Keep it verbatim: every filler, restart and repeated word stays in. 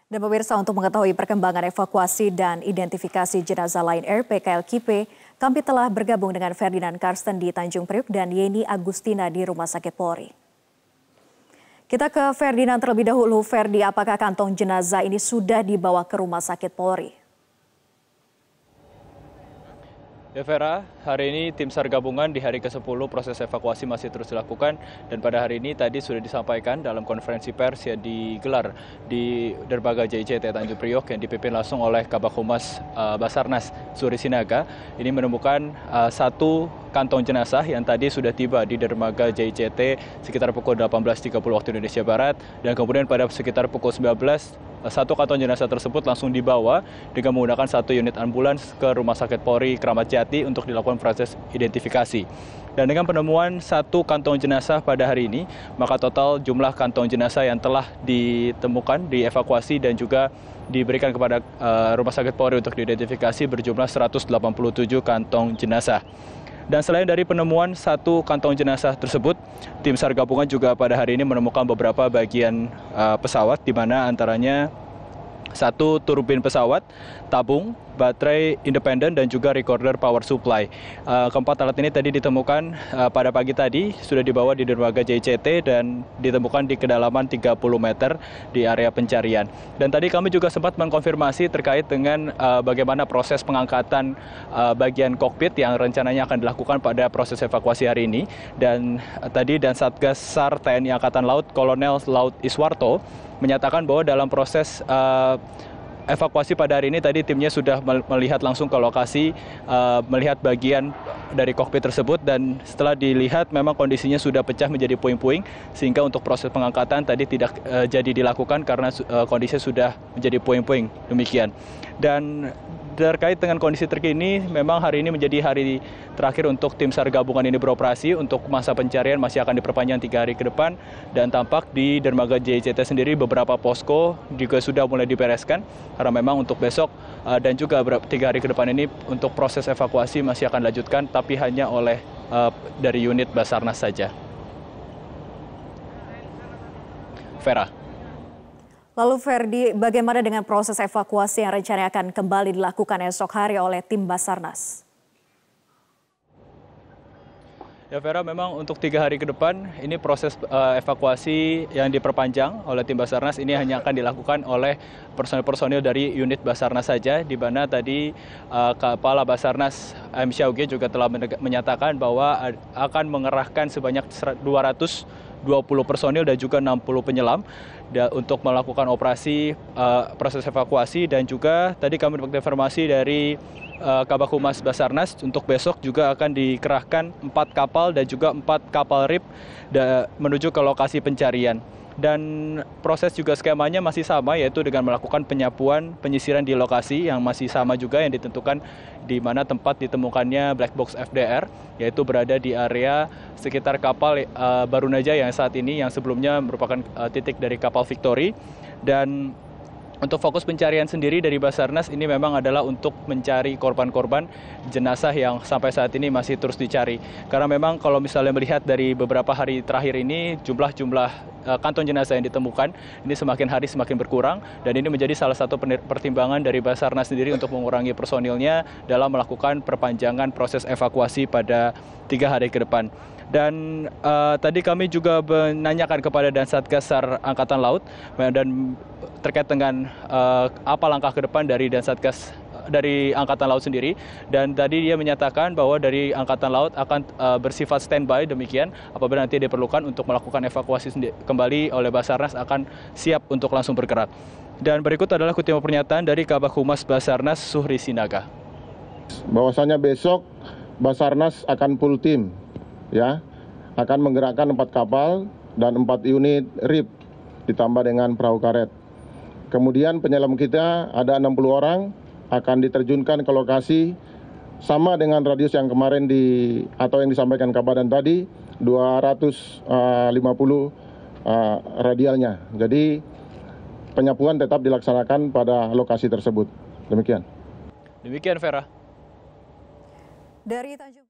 Dan pemirsa, untuk mengetahui perkembangan evakuasi dan identifikasi jenazah Lion Air P K L Q P, kami telah bergabung dengan Ferdinand Karsten di Tanjung Priuk dan Yeni Agustina di Rumah Sakit Polri. Kita ke Ferdinand terlebih dahulu. Ferdi, apakah kantong jenazah ini sudah dibawa ke Rumah Sakit Polri? Ya Vera, hari ini tim SAR gabungan di hari ke sepuluh proses evakuasi masih terus dilakukan dan pada hari ini tadi sudah disampaikan dalam konferensi pers yang digelar di Dermaga J I C T Tanjung Priok yang dipimpin langsung oleh Kabak Humas uh, Basarnas Suhri Sinaga. Ini menemukan uh, satu kantong jenazah yang tadi sudah tiba di Dermaga J I C T sekitar pukul delapan belas tiga puluh waktu Indonesia Barat, dan kemudian pada sekitar pukul sembilan belas satu kantong jenazah tersebut langsung dibawa dengan menggunakan satu unit ambulans ke Rumah Sakit Polri Kramat Jati untuk dilakukan proses identifikasi. Dan dengan penemuan satu kantong jenazah pada hari ini, maka total jumlah kantong jenazah yang telah ditemukan, dievakuasi dan juga diberikan kepada uh, Rumah Sakit Polri untuk diidentifikasi berjumlah seratus delapan puluh tujuh kantong jenazah. Dan selain dari penemuan satu kantong jenazah tersebut, tim SAR gabungan juga pada hari ini menemukan beberapa bagian uh, pesawat, di mana antaranya satu turbin pesawat, tabung, baterai independen, dan juga recorder power supply. Uh, keempat alat ini tadi ditemukan uh, pada pagi tadi, sudah dibawa di Dermaga J I C T dan ditemukan di kedalaman tiga puluh meter di area pencarian. Dan tadi kami juga sempat mengkonfirmasi terkait dengan uh, bagaimana proses pengangkatan uh, bagian kokpit yang rencananya akan dilakukan pada proses evakuasi hari ini. Dan uh, tadi dan Satgas SAR T N I Angkatan Laut Kolonel Laut Iswarto menyatakan bahwa dalam proses uh, evakuasi pada hari ini tadi timnya sudah melihat langsung ke lokasi, uh, melihat bagian dari kokpit tersebut, dan setelah dilihat memang kondisinya sudah pecah menjadi puing-puing sehingga untuk proses pengangkatan tadi tidak uh, jadi dilakukan karena uh, kondisinya sudah menjadi puing-puing demikian. Dan terkait dengan kondisi terkini, memang hari ini menjadi hari terakhir untuk tim SAR gabungan ini beroperasi. Untuk masa pencarian masih akan diperpanjang tiga hari ke depan, dan tampak di Dermaga J I C T sendiri beberapa posko juga sudah mulai dibereskan karena memang untuk besok uh, dan juga tiga hari ke depan ini untuk proses evakuasi masih akan dilanjutkan, tapi hanya oleh uh, dari unit Basarnas saja. Vera. Lalu Ferdi, bagaimana dengan proses evakuasi yang rencananya akan kembali dilakukan esok hari oleh tim Basarnas? Ya Vera, memang untuk tiga hari ke depan ini proses uh, evakuasi yang diperpanjang oleh tim Basarnas ini hanya akan dilakukan oleh personil-personil dari unit Basarnas saja, di mana tadi uh, Kepala Basarnas M. Syaugi juga telah menyatakan bahwa akan mengerahkan sebanyak dua ratus dua puluh personil dan juga enam puluh penyelam untuk melakukan operasi uh, proses evakuasi. Dan juga tadi kami dapat informasi dari uh, Kabak Humas Basarnas untuk besok juga akan dikerahkan empat kapal dan juga empat kapal R I P menuju ke lokasi pencarian. Dan proses juga skemanya masih sama, yaitu dengan melakukan penyapuan penyisiran di lokasi yang masih sama juga yang ditentukan di mana tempat ditemukannya black box F D R, yaitu berada di area sekitar kapal uh, Barunajaya yang saat ini yang sebelumnya merupakan uh, titik dari kapal Victory. Dan untuk fokus pencarian sendiri dari Basarnas ini memang adalah untuk mencari korban-korban jenazah yang sampai saat ini masih terus dicari. Karena memang kalau misalnya melihat dari beberapa hari terakhir ini, jumlah-jumlah uh, kantong jenazah yang ditemukan ini semakin hari semakin berkurang, dan ini menjadi salah satu pertimbangan dari Basarnas sendiri untuk mengurangi personilnya dalam melakukan perpanjangan proses evakuasi pada tiga hari ke depan. Dan uh, tadi kami juga menanyakan kepada Dan Satgas SAR Angkatan Laut dan terkait dengan uh, apa langkah ke depan dari Dan Satgas dari Angkatan Laut sendiri, dan tadi dia menyatakan bahwa dari Angkatan Laut akan uh, bersifat standby demikian, apabila nanti diperlukan untuk melakukan evakuasi kembali oleh Basarnas akan siap untuk langsung bergerak. Dan berikut adalah kutipan pernyataan dari Kabak Humas Basarnas Suhri Sinaga. Bahwasanya besok Basarnas akan full tim, ya, akan menggerakkan empat kapal dan empat unit R I P ditambah dengan perahu karet. Kemudian penyelam kita ada enam puluh orang akan diterjunkan ke lokasi sama dengan radius yang kemarin di atau yang disampaikan Kabadan tadi dua ratus lima puluh uh, radialnya. Jadi penyapuan tetap dilaksanakan pada lokasi tersebut. Demikian. Demikian Vera. Dari Tanjung